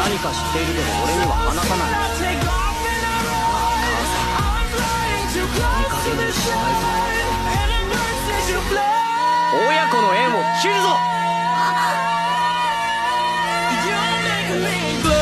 何か知っているけど俺には話さない。母さん、いい加減にしないと。親子の縁を切るぞ。